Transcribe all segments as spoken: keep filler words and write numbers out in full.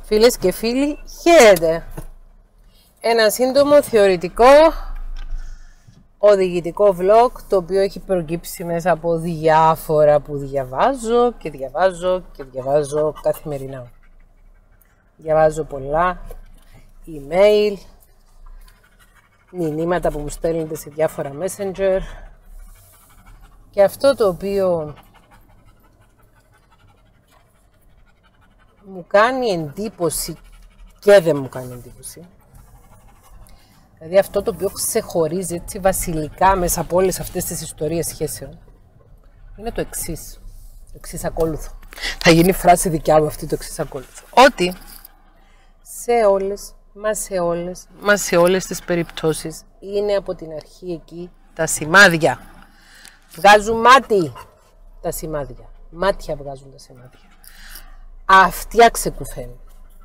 Φίλες και φίλοι, χαίρετε! Ένα σύντομο θεωρητικό οδηγητικό vlog, το οποίο έχει προκύψει μέσα από διάφορα που διαβάζω και διαβάζω και διαβάζω καθημερινά. Διαβάζω πολλά email, μηνύματα που μου στέλνετε σε διάφορα messenger, και αυτό το οποίο μου κάνει εντύπωση και δεν μου κάνει εντύπωση, δηλαδή αυτό το οποίο ξεχωρίζει έτσι βασιλικά μέσα από όλες αυτές τις ιστορίες σχέσεων, είναι το εξής, το εξής ακόλουθο. Θα γίνει φράση δικιά μου αυτή, το εξής ακόλουθο. Ότι σε όλες, μα σε όλες, μα σε όλες τις περιπτώσεις είναι από την αρχή εκεί τα σημάδια. Βγάζουν μάτι τα σημάδια. Μάτια βγάζουν τα σημάδια. Αυτιά ξεκουφαίνουν.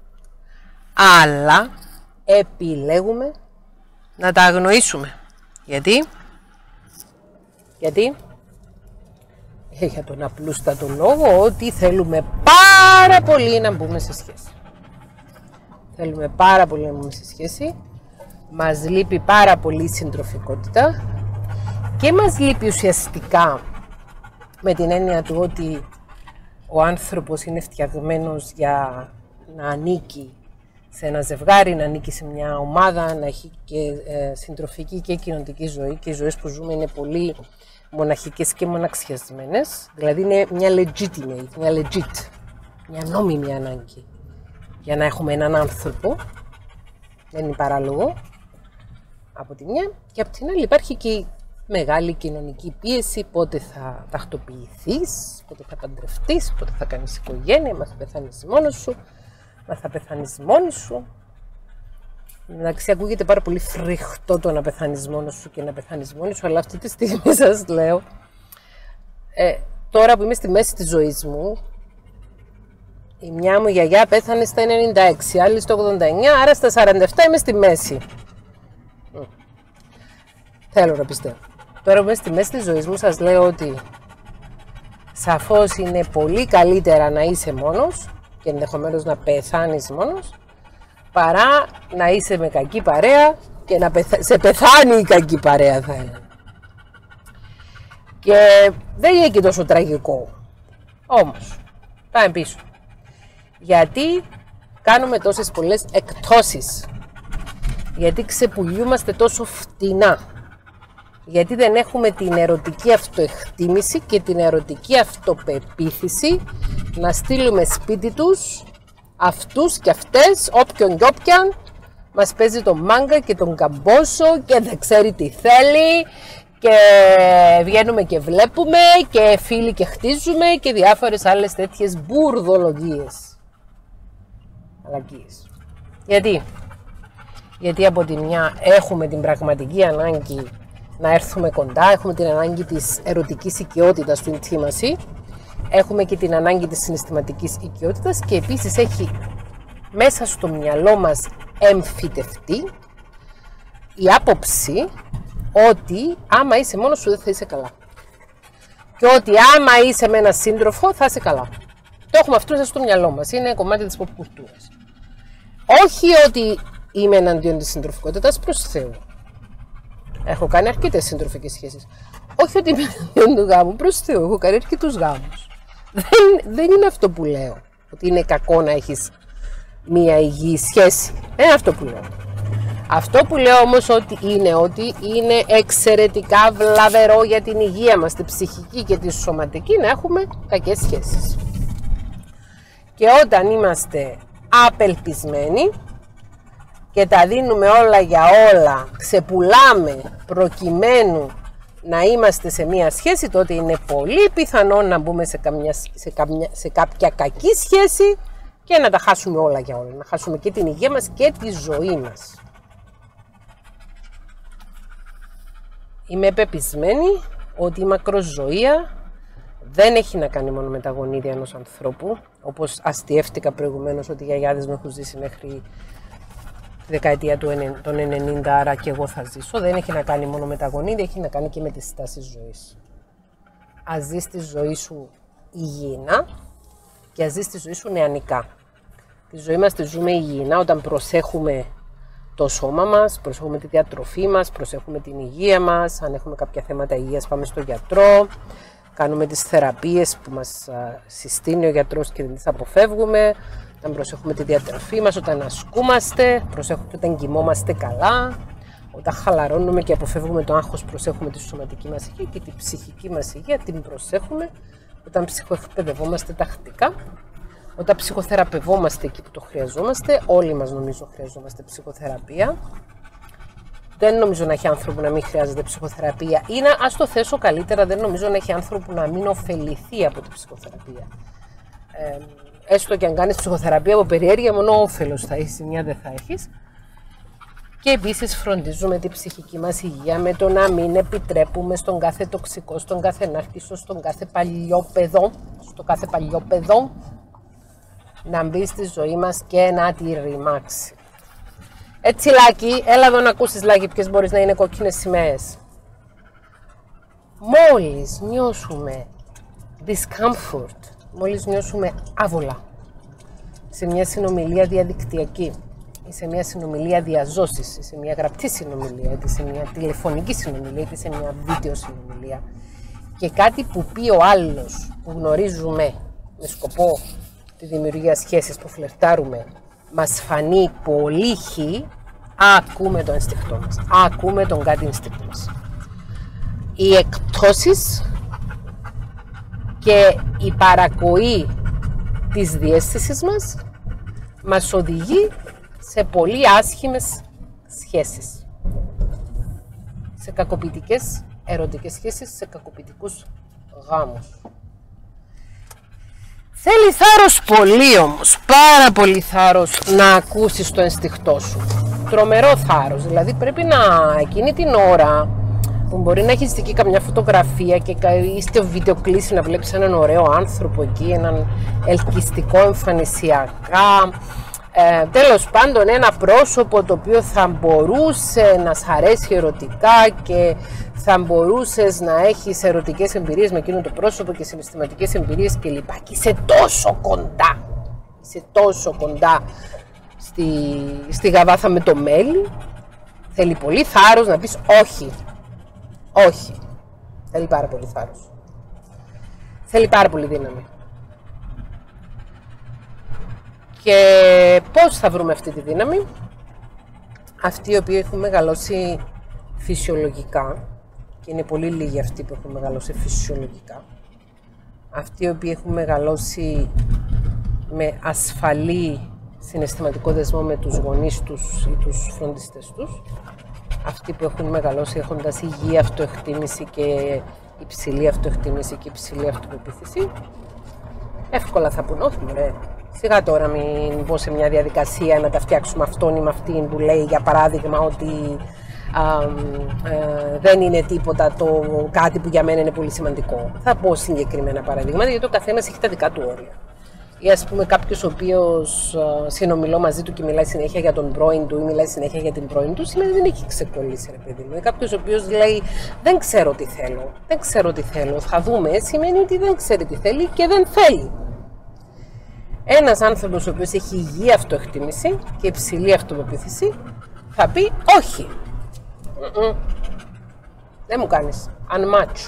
Αλλά επιλέγουμε να τα αγνοήσουμε. Γιατί? Γιατί? Ε, για τον απλούστατο λόγο ότι θέλουμε πάρα πολύ να μπούμε σε σχέση. Θέλουμε πάρα πολύ να μπούμε σε σχέση. Μας λείπει πάρα πολύ η συντροφικότητα και μας λείπει ουσιαστικά με την έννοια του ότι ο άνθρωπος είναι φτιαγμένος για να ανήκει σε ένα ζευγάρι, να ανήκει σε μια ομάδα, να έχει και ε, συντροφική και κοινωνική ζωή, και οι ζωές που ζούμε είναι πολύ μοναχικές και μοναξιασμένες, δηλαδή είναι μια legitimate, μια legit, μια νόμιμη ανάγκη για να έχουμε έναν άνθρωπο, δεν είναι παράλογο από τη μια, και από την άλλη υπάρχει και η μεγάλη κοινωνική πίεση, πότε θα τακτοποιηθείς, πότε θα παντρευτείς, πότε θα κάνεις οικογένεια, μα θα πεθάνεις μόνος σου, μα θα πεθάνεις μόνη σου. Εντάξει, ακούγεται πάρα πολύ φρικτό το να πεθάνεις μόνος σου και να πεθάνεις μόνη σου, αλλά αυτή τη στιγμή σας λέω, ε, τώρα που είμαι στη μέση της ζωής μου, η μια μου γιαγιά πέθανε στα ενενήντα έξι, άλλη στο ογδόντα εννιά, άρα στα σαράντα επτά είμαι στη μέση. Mm. Θέλω να πιστεύω. Τώρα που είμαι στη μέση της ζωής μου, σας λέω ότι σαφώς είναι πολύ καλύτερα να είσαι μόνος και ενδεχομένως να πεθάνεις μόνος, παρά να είσαι με κακή παρέα και να πεθα... σε πεθάνει η κακή παρέα, θα έλεγα. Και δεν είναι και τόσο τραγικό. Όμως, πάμε πίσω. Γιατί κάνουμε τόσες πολλές εκτόσεις? Γιατί ξεπουλιούμαστε τόσο φτηνά? Γιατί δεν έχουμε την ερωτική αυτοεκτίμηση και την ερωτική αυτοπεποίθηση να στείλουμε σπίτι τους αυτούς και αυτές, όποιον και όποιαν μας παίζει τον μάγκα και τον καμπόσο και δεν ξέρει τι θέλει, και βγαίνουμε και βλέπουμε και φίλοι και χτίζουμε και διάφορες άλλες τέτοιες μπουρδολογίες. Αλακίες. Γιατί? Γιατί από τη μια έχουμε την πραγματική ανάγκη να έρθουμε κοντά, έχουμε την ανάγκη της ερωτικής οικειότητας του intimacy, έχουμε και την ανάγκη της συναισθηματικής οικειότητας, και επίσης έχει μέσα στο μυαλό μας εμφυτευτεί η άποψη ότι άμα είσαι μόνος σου δεν θα είσαι καλά. Και ότι άμα είσαι με έναν σύντροφο θα είσαι καλά. Το έχουμε αυτό μέσα στο μυαλό μας, είναι κομμάτι της pop κουλτούρας. Όχι ότι είμαι εναντίον της συντροφικότητας, προς Θεού. Έχω κάνει αρκετές συντροφικές σχέσεις. Όχι ότι είμαι εναντίον του γάμου, προς Θεού, έχω κάνει αρκετούς γάμους. Δεν, δεν είναι αυτό που λέω, ότι είναι κακό να έχεις μία υγιή σχέση. Δεν είναι αυτό που λέω. Αυτό που λέω όμως ότι είναι ότι είναι εξαιρετικά βλαβερό για την υγεία μας, την ψυχική και τη σωματική, να έχουμε κακές σχέσεις. Και όταν είμαστε απελπισμένοι και τα δίνουμε όλα για όλα, ξεπουλάμε προκειμένου να είμαστε σε μία σχέση, τότε είναι πολύ πιθανό να μπούμε σε, καμιά, σε, καμιά, σε κάποια κακή σχέση και να τα χάσουμε όλα για όλα. Να χάσουμε και την υγεία μας και τη ζωή μας. Είμαι πεπισμένη ότι η μακροζωία δεν έχει να κάνει μόνο με τα γονίδια ενός ανθρώπου, όπως αστιεύτηκα προηγουμένως ότι οι γιαγιάδες μου έχουν ζήσει μέχρι τη δεκαετία των ενενήντα, άρα και εγώ θα ζήσω. Δεν έχει να κάνει μόνο με τα γονίδια, έχει να κάνει και με τη στάση ζωής. Ας ζεις τη ζωή σου υγιεινά και ας ζεις τη ζωή σου νεανικά. Τη ζωή μας τη ζούμε υγιεινά όταν προσέχουμε το σώμα μας, προσέχουμε τη διατροφή μας, προσέχουμε την υγεία μας. Αν έχουμε κάποια θέματα υγείας πάμε στον γιατρό, κάνουμε τις θεραπείες που μας συστήνει ο γιατρός και δεν τις αποφεύγουμε. Όταν προσέχουμε τη διατροφή μας, όταν ασκούμαστε, προσέχουμε όταν κοιμόμαστε καλά, όταν χαλαρώνουμε και αποφεύγουμε το άγχος, προσέχουμε τη σωματική μας υγεία και τη ψυχική μας υγεία, την προσέχουμε. Όταν ψυχοεκπαιδευόμαστε τακτικά, όταν ψυχοθεραπευόμαστε εκεί που το χρειαζόμαστε, όλοι μας νομίζω χρειαζόμαστε ψυχοθεραπεία. Δεν νομίζω να έχει άνθρωπο να μην χρειάζεται ψυχοθεραπεία ή να, ας το θέσω καλύτερα, δεν νομίζω να έχει άνθρωπο να μην ωφεληθεί από την ψυχοθεραπεία. Ε, έστω και αν κάνεις ψυχοθεραπεία από περιέργεια, μόνο όφελος θα έχεις, μια δεν θα έχεις. Και επίσης φροντίζουμε την ψυχική μας υγεία με το να μην επιτρέπουμε στον κάθε τοξικό, στον κάθε νάρκισσο, στον κάθε παλιόπαιδο, στο κάθε παλιόπαιδο να μπει στη ζωή μας και να τη ρημάξει. Έτσι Λάκη, έλα εδώ να ακούσεις Λάκη ποιες μπορείς να είναι κόκκινες σημαίες. Μόλις νιώσουμε discomfort, μόλις νιώσουμε άβολα σε μια συνομιλία διαδικτυακή ή σε μια συνομιλία διαζώσης ή σε μια γραπτή συνομιλία ή σε μια τηλεφωνική συνομιλία ή σε μια βίντεο συνομιλία και κάτι που πει ο άλλος που γνωρίζουμε με σκοπό τη δημιουργία σχέσης που φλερτάρουμε μας φανεί πολύ χι, ακούμε το ένστικτό μας, ακούμε τον κάτι ένστικτό μας. Οι εκπτώσεις και η παρακοή της διαίσθησης μας μας οδηγεί σε πολύ άσχημες σχέσεις, σε κακοποιητικές ερωτικές σχέσεις, σε κακοποιητικούς γάμους. Θέλει θάρρος πολύ όμως, πάρα πολύ θάρρος να ακούσεις το ενστικτό σου. Τρομερό θάρρος, δηλαδή πρέπει να εκείνη την ώρα που μπορεί να έχεις δει καμιά φωτογραφία και είστε βίντεο κλείσει να βλέπεις έναν ωραίο άνθρωπο εκεί, έναν ελκυστικό εμφανισιακά, ε, τέλος πάντων ένα πρόσωπο το οποίο θα μπορούσε να σ' αρέσει ερωτικά και θα μπορούσες να έχεις ερωτικές εμπειρίες με εκείνο το πρόσωπο και συναισθηματικές εμπειρίες κλπ. Και είσαι τόσο κοντά, είσαι τόσο κοντά στη, στη γαβάθα με το μέλι. Θέλει πολύ θάρρος να πεις όχι, όχι. Θέλει πάρα πολύ θάρρος. Θέλει πάρα πολύ δύναμη. Και πώς θα βρούμε αυτή τη δύναμη? Αυτοί οι οποίοι έχουν μεγαλώσει φυσιολογικά, και είναι πολύ λίγοι αυτοί που έχουν μεγαλώσει φυσιολογικά, αυτοί οι οποίοι έχουν μεγαλώσει με ασφαλή συναισθηματικό δεσμό με τους γονείς τους ή τους φροντιστές τους, αυτοί που έχουν μεγαλώσει έχοντας υγιή αυτοεκτίμηση και υψηλή αυτοεκτίμηση και υψηλή αυτοπεποίθηση, εύκολα θα πούν όχι μωρέ, σιγά τώρα μην μπω σε μια διαδικασία να τα φτιάξουμε αυτόν ή με αυτήν που λέει για παράδειγμα ότι α, ε, δεν είναι τίποτα το κάτι που για μένα είναι πολύ σημαντικό. Θα πω συγκεκριμένα παραδείγματα γιατί ο καθένας έχει τα δικά του όρια. Ή ας πούμε κάποιος ο οποίος α, συνομιλώ μαζί του και μιλάει συνέχεια για τον πρώην του ή μιλάει συνέχεια για την πρώην του, σημαίνει δεν έχει ξεκολλήσει ρε παιδί μου. Ή κάποιος ο οποίος λέει δεν ξέρω τι θέλω, δεν ξέρω τι θέλω, θα δούμε, σημαίνει ότι δεν ξέρει τι θέλει και δεν θέλει. Ένας άνθρωπος ο οποίος έχει υγιή αυτοεκτίμηση και υψηλή αυτοπεποίθηση θα πει όχι. Mm-mm. Δεν μου κάνεις. Unmatch.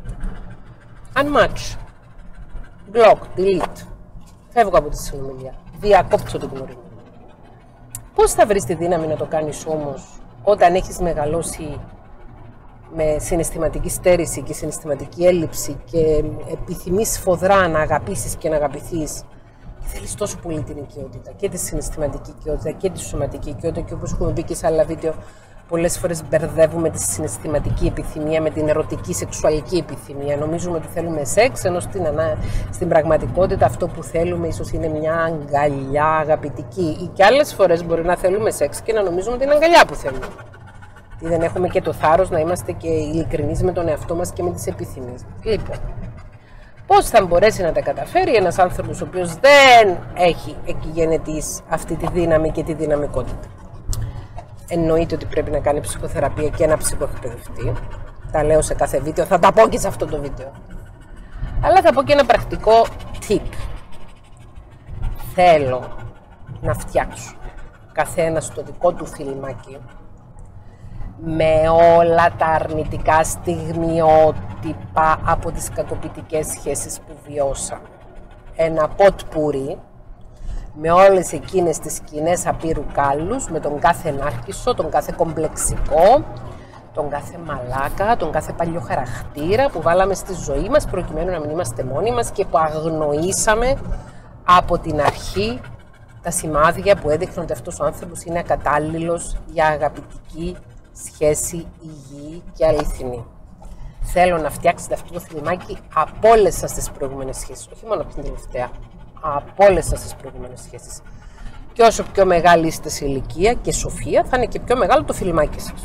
Unmatch. Block. Delete. Φεύγω από τη συνομιλία. Διακόπτω την γνωριμία. Πώς θα βρεις τη δύναμη να το κάνεις όμως όταν έχεις μεγαλώσει με συναισθηματική στέρηση και συναισθηματική έλλειψη και επιθυμείς σφοδρά να αγαπήσεις και να αγαπηθείς και θέλεις τόσο πολύ την οικειότητα και τη συναισθηματική οικειότητα και τη σωματική οικειότητα και όπως έχουμε πει και σε άλλα βίντεο πολλές φορές μπερδεύουμε τη συναισθηματική επιθυμία με την ερωτική σεξουαλική επιθυμία. Νομίζουμε ότι θέλουμε σεξ, ενώ στην, ανά... στην πραγματικότητα αυτό που θέλουμε ίσως είναι μια αγκαλιά αγαπητική. Ή και άλλες φορές μπορεί να θέλουμε σεξ και να νομίζουμε ότι είναι αγκαλιά που θέλουμε. Τι δεν έχουμε και το θάρρος να είμαστε και ειλικρινείς με τον εαυτό μας και με τις επιθυμίες. Λοιπόν, πώς θα μπορέσει να τα καταφέρει ένας άνθρωπος ο οποίος δεν έχει εκγενετής αυτή τη δύναμη και τη δυναμικότητα? Εννοείται ότι πρέπει να κάνει ψυχοθεραπεία και να ψυχοεκπαιδευτεί. Τα λέω σε κάθε βίντεο, θα τα πω και σε αυτό το βίντεο. Αλλά θα πω και ένα πρακτικό tip. Θέλω να φτιάξουν καθένα το δικό του φιλμάκι με όλα τα αρνητικά στιγμιότυπα από τις κακοποιητικές σχέσεις που βιώσαν. Ένα ποτπουρί με όλες εκείνες τις σκηνές απείρου κάλους, με τον κάθε νάρκισσο, τον κάθε κομπλεξικό, τον κάθε μαλάκα, τον κάθε παλιό χαρακτήρα που βάλαμε στη ζωή μας προκειμένου να μην είμαστε μόνοι μας και που αγνοήσαμε από την αρχή τα σημάδια που έδειχναν ότι αυτός ο άνθρωπος είναι ακατάλληλος για αγαπητική σχέση υγιή και αληθινή. Θέλω να φτιάξετε αυτό το φιλμάκι από όλες σας τις προηγούμενες σχέσεις, όχι μόνο από την τελευταία, από όλες σας τις προηγούμενες σχέσεις. Και όσο πιο μεγάλη είστε σε ηλικία και σοφία, θα είναι και πιο μεγάλο το φιλμάκι σας.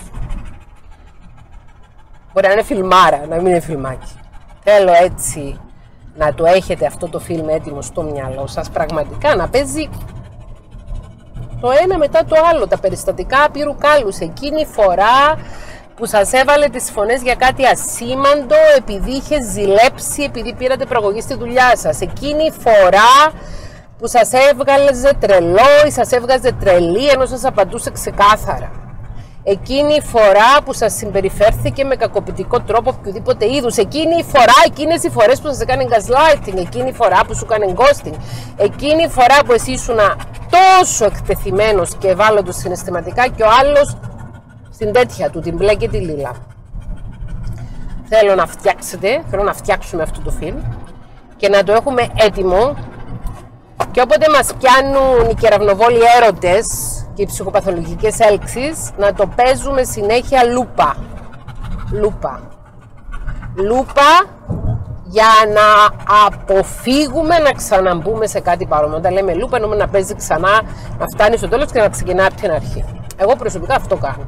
Μπορεί να είναι φιλμάρα, να μην είναι φιλμάκι. Θέλω έτσι να το έχετε αυτό το φιλμ έτοιμο στο μυαλό σας, πραγματικά να παίζει το ένα μετά το άλλο, τα περιστατικά απείρου κάλους, εκείνη η φορά που σας έβαλε τις φωνές για κάτι ασήμαντο, επειδή είχε ζηλέψει, επειδή πήρατε προαγωγή στη δουλειά σας, εκείνη η φορά που σας έβγαλε τρελό ή σας έβγαζε τρελή ενώ σας απαντούσε ξεκάθαρα. Εκείνη η φορά που σας συμπεριφέρθηκε με κακοποιητικό τρόπο οποιοδήποτε είδους. Εκείνη η φορά, εκείνες οι φορές που σας έκανε gaslighting. Εκείνη η φορά που σου έκανε ghosting. Εκείνη η φορά που εσύ ήσουν τόσο εκτεθειμένος και ευάλωτος συναισθηματικά και ο άλλος στην τέτοια του, την μπλε και τη λίλα. Θέλω να φτιάξετε, θέλω να φτιάξουμε αυτό το φιλμ και να το έχουμε έτοιμο. Και όποτε μας πιάνουν οι κεραυνοβόλοι έρωτες και οι ψυχοπαθολογικές έλξεις, να το παίζουμε συνέχεια λούπα. Λούπα. Λούπα για να αποφύγουμε να ξαναμπούμε σε κάτι παρόμοιο. Όταν λέμε λούπα, εννοούμε να παίζει ξανά, να φτάνει στο τέλος και να ξεκινάει από την αρχή. Εγώ προσωπικά αυτό κάνω.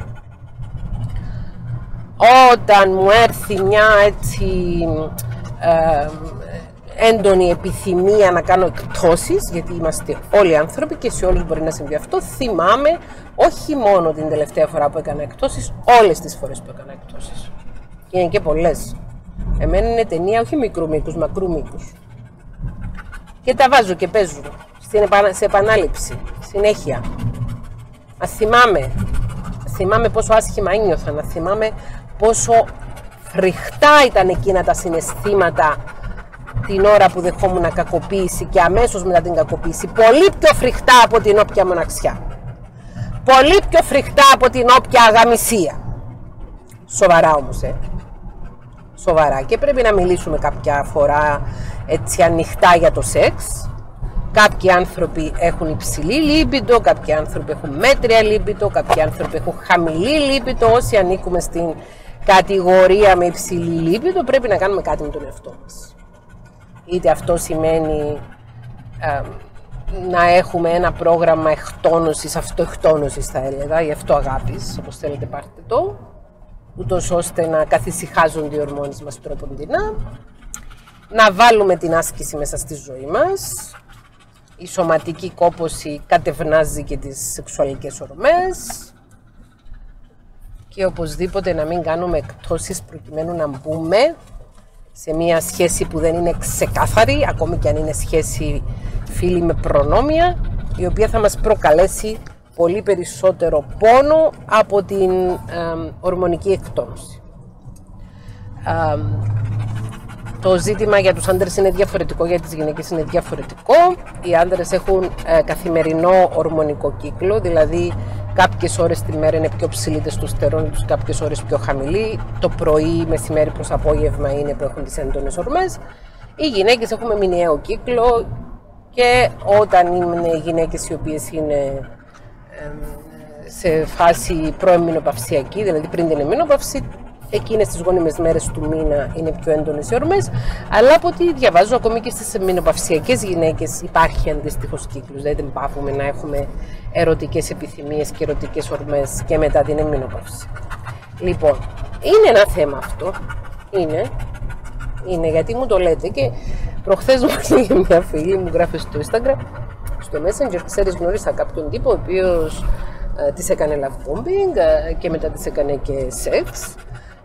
Όταν μου έρθει μια έτσι ε, έντονη επιθυμία να κάνω εκπτώσεις, γιατί είμαστε όλοι άνθρωποι και σε όλους μπορεί να συμβεί αυτό, θυμάμαι όχι μόνο την τελευταία φορά που έκανα εκπτώσεις, όλες τις φορές που έκανα εκπτώσεις. Και είναι και πολλές. Εμένα είναι ταινία όχι μικρού μήκους, μακρού μήκους. Και τα βάζω και παίζω σε επανάληψη, συνέχεια. Να θυμάμαι, θυμάμαι πόσο άσχημα ένιωθα, να θυμάμαι πόσο φρικτά ήταν εκείνα τα συναισθήματα την ώρα που δεχόμουν κακοποίηση και αμέσως μετά την κακοποίηση. Πολύ πιο φρικτά από την όποια μοναξιά. Πολύ πιο φρικτά από την όποια αγαμισία. Σοβαρά όμως, ε. Σοβαρά. Και πρέπει να μιλήσουμε κάποια φορά έτσι ανοιχτά για το σεξ. Κάποιοι άνθρωποι έχουν υψηλή λίμπιντο, κάποιοι άνθρωποι έχουν μέτρια λίμπιντο, κάποιοι άνθρωποι έχουν χαμηλή λίμπιντο. Όσοι ανήκουμε στην κατηγορία με υψηλή λίμπιντο, πρέπει να κάνουμε κάτι με τον εαυτό μας. Είτε αυτό σημαίνει ε, να έχουμε ένα πρόγραμμα εκτόνωσης, αυτοεκτόνωσης θα έλεγα, ή αυτοαγάπης, όπως θέλετε πάρτε το, ούτως ώστε να καθησυχάζονται οι ορμόνες μας τρόποντινά, να βάλουμε την άσκηση μέσα στη ζωή μας. Η σωματική κόπωση κατευνάζει και τις σεξουαλικές ορμές και οπωσδήποτε να μην κάνουμε εκπτώσεις προκειμένου να μπούμε σε μια σχέση που δεν είναι ξεκάθαρη, ακόμη και αν είναι σχέση φίλη με προνόμια, η οποία θα μας προκαλέσει πολύ περισσότερο πόνο από την ε, ορμονική εκτόνωση. Ε, το ζήτημα για τους άντρες είναι διαφορετικό, για τις γυναίκες είναι διαφορετικό. Οι άντρες έχουν ε, καθημερινό ορμονικό κύκλο, δηλαδή κάποιες ώρες τη μέρα είναι πιο ψηλή τεστοστερόνη τους, κάποιες ώρες πιο χαμηλή. Το πρωί, μεσημέρι προς απόγευμα είναι που έχουν τις έντονες ορμές. Οι γυναίκες έχουμε μηνιαίο κύκλο και όταν είναι γυναίκες οι οποίες είναι ε, σε φάση προεμμηνοπαυσιακή, δηλαδή πριν την εμμηνοπαύση, εκείνες τις γόνιμες μέρες του μήνα είναι πιο έντονες οι ορμές, αλλά από ό,τι διαβάζω ακόμη και στις εμμηνοπαυσιακές γυναίκες υπάρχει αντίστοιχος κύκλος, δηλαδή δεν πάβουμε να έχουμε ερωτικές επιθυμίες και ερωτικές ορμές και μετά την εμμηνοπαύση. Λοιπόν, είναι ένα θέμα αυτό, είναι, είναι γιατί μου το λέτε και προχθές μου έλεγε μια φίλη μου γράφει στο Instagram, στο Messenger, ξέρεις γνώρισα κάποιον τύπο ο οποίος ε, της έκανε love bombing ε, και μετά της έκανε και σεξ.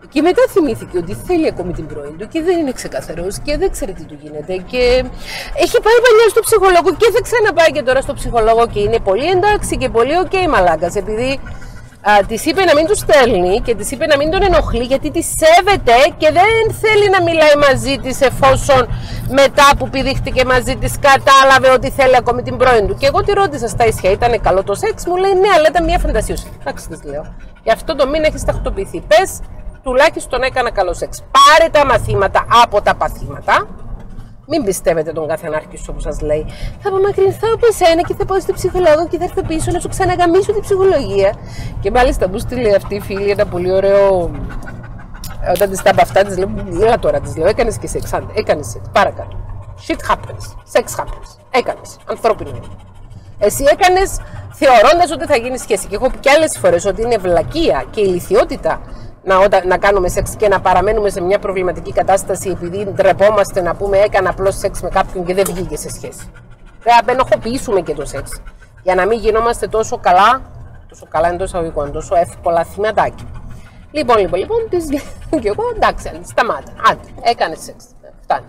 Και μετά θυμήθηκε ότι θέλει ακόμη την πρώην του και δεν είναι ξεκαθαρός και δεν ξέρει τι του γίνεται. Και έχει πάει παλιά στο ψυχολόγο και θα ξαναπάει και τώρα στο ψυχολόγο και είναι πολύ εντάξει και πολύ οκ okay, μαλάκας. Επειδή της είπε να μην του στέλνει και της είπε να μην τον ενοχλεί γιατί τη σέβεται και δεν θέλει να μιλάει μαζί της εφόσον μετά που πηδήχτηκε μαζί της κατάλαβε ότι θέλει ακόμη την πρώην του. Και εγώ τη ρώτησα στα ίσια, ήταν καλό το σεξ? Μου λέει ναι, αλλά ήταν μια φαντασίωση. Εντάξει, της λέω. Γι' αυτό το μήνα έχει τακτοποιηθεί. Πες, τουλάχιστον έκανα καλό σεξ. Πάρε τα μαθήματα από τα παθήματα. Μην πιστεύετε τον κάθε ανάρχιστο που σας λέει θα απομακρυνθώ από εσένα και θα πάω στο ψυχολόγο και θα έρθω πίσω να σου ξαναγαμίσω την ψυχολογία. Και μάλιστα μου στείλε αυτή η φίλη ένα πολύ ωραίο. Όταν της τα από αυτά, της λέω: Έλα τώρα, της λέω: Έκανες και σεξ. Έκανες σεξ. Παρακάτω. Shit happens. Sex happens. Έκανες. Ανθρώπινο είναι. Εσύ έκανες θεωρώντας ότι θα γίνει σχέση. Και έχω πει και άλλες φορές ότι είναι βλακεία και ηλιθιότητα να, όταν, να κάνουμε σεξ και να παραμένουμε σε μια προβληματική κατάσταση επειδή ντρεπόμαστε να πούμε έκανα απλώς σεξ με κάποιον και δεν βγήκε σε σχέση. Πρέπει να ενοχοποιήσουμε και το σεξ για να μην γινόμαστε τόσο καλά, τόσο καλά εντός αγωγικών, τόσο εύκολα θυματάκια. Λοιπόν, λοιπόν, λοιπόν, της και εγώ εντάξει, σταμάτα, άντε, έκανε σεξ, φτάνει.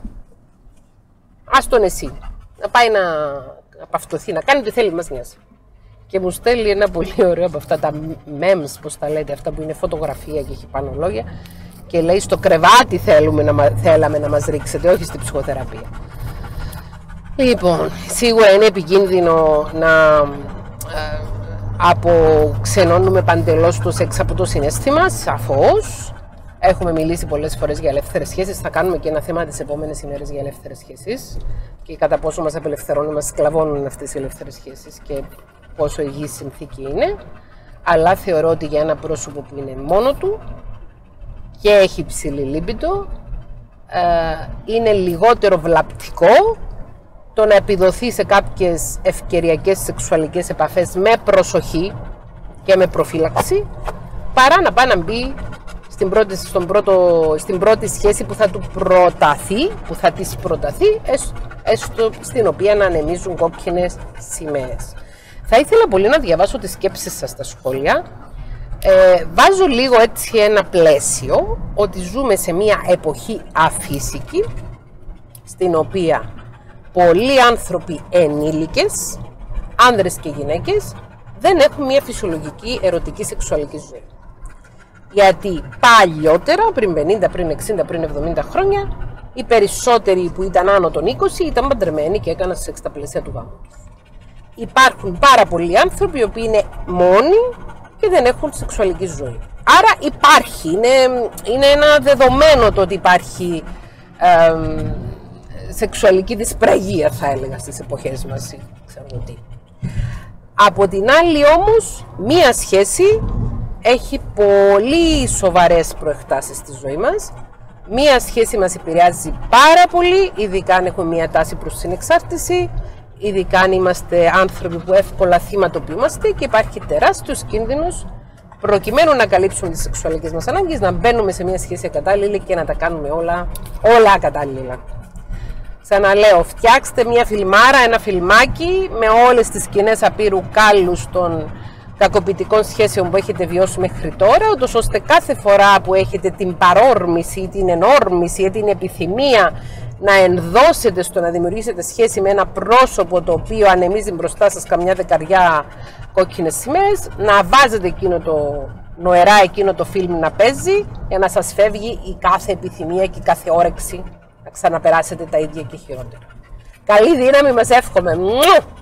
Ας τον εσύ, να πάει να απαυτοθεί, να κάνει ό,τι θέλει, μας νοιάζει. Και μου στέλνει ένα πολύ ωραίο από αυτά τα memes, πώς τα λέτε, αυτά που είναι φωτογραφία και έχει πάνω λόγια και λέει στο κρεβάτι θέλουμε να, θέλαμε να μας ρίξετε, όχι στην ψυχοθεραπεία. Λοιπόν, σίγουρα είναι επικίνδυνο να ε, αποξενώνουμε παντελώς το σεξ από το συναίσθημα, σαφώς. Έχουμε μιλήσει πολλές φορές για ελεύθερες σχέσεις, θα κάνουμε και ένα θέμα τις επόμενες ημέρες για ελεύθερες σχέσεις και κατά πόσο μας απελευθερώνουν, μας σκλαβώνουν αυτές οι ελεύθερες σχέσεις και πόσο υγιής συνθήκη είναι, αλλά θεωρώ ότι για ένα πρόσωπο που είναι μόνο του και έχει ψηλή λίμπιντο, ε, είναι λιγότερο βλαπτικό το να επιδοθεί σε κάποιες ευκαιριακές σεξουαλικές επαφές με προσοχή και με προφύλαξη, παρά να πάει να μπει στην πρώτη, στον πρώτο, στην πρώτη σχέση που θα του προταθεί, που θα της προταθεί, έστω στην οποία να ανεμίζουν κόκκινες σημαίες. Θα ήθελα πολύ να διαβάσω τις σκέψεις σας στα σχόλια. Ε, βάζω λίγο έτσι ένα πλαίσιο ότι ζούμε σε μια εποχή αφύσικη στην οποία πολλοί άνθρωποι ενήλικες, άνδρες και γυναίκες, δεν έχουν μια φυσιολογική ερωτική σεξουαλική ζωή. Γιατί παλιότερα, πριν πενήντα, πριν εξήντα, πριν εβδομήντα χρόνια, οι περισσότεροι που ήταν άνω των είκοσι ήταν παντρεμένοι και έκαναν σεξ στα πλαίσια του γάμου. Υπάρχουν πάρα πολλοί άνθρωποι οι οποίοι είναι μόνοι και δεν έχουν σεξουαλική ζωή. Άρα υπάρχει, είναι, είναι ένα δεδομένο το ότι υπάρχει ε, σεξουαλική δυσπραγία, θα έλεγα, στις εποχές μας. Ξέρω τι. Από την άλλη όμως, μία σχέση έχει πολύ σοβαρές προεκτάσεις στη ζωή μας. Μία σχέση μας επηρεάζει πάρα πολύ, ειδικά αν έχουμε μία τάση προς συνεξάρτηση, ειδικά αν είμαστε άνθρωποι που εύκολα θυματοποιούμαστε και υπάρχει τεράστιος κίνδυνος προκειμένου να καλύψουμε τις σεξουαλικές μας ανάγκες, να μπαίνουμε σε μια σχέση ακατάλληλη και να τα κάνουμε όλα, όλα ακατάλληλα. Ξαναλέω, φτιάξτε μια φιλμάρα, ένα φιλμάκι με όλες τις σκηνές απείρου κάλους των κακοποιητικών σχέσεων που έχετε βιώσει μέχρι τώρα, ούτως ώστε κάθε φορά που έχετε την παρόρμηση, την ενόρμηση ή την επιθυμία να ενδώσετε στο να δημιουργήσετε σχέση με ένα πρόσωπο το οποίο ανεμίζει μπροστά σας καμιά δεκαριά κόκκινες σημαίες, να βάζετε εκείνο το νοερά, εκείνο το φιλμ να παίζει για να σας φεύγει η κάθε επιθυμία και η κάθε όρεξη να ξαναπεράσετε τα ίδια και χειρότερα. Καλή δύναμη, μας εύχομαι.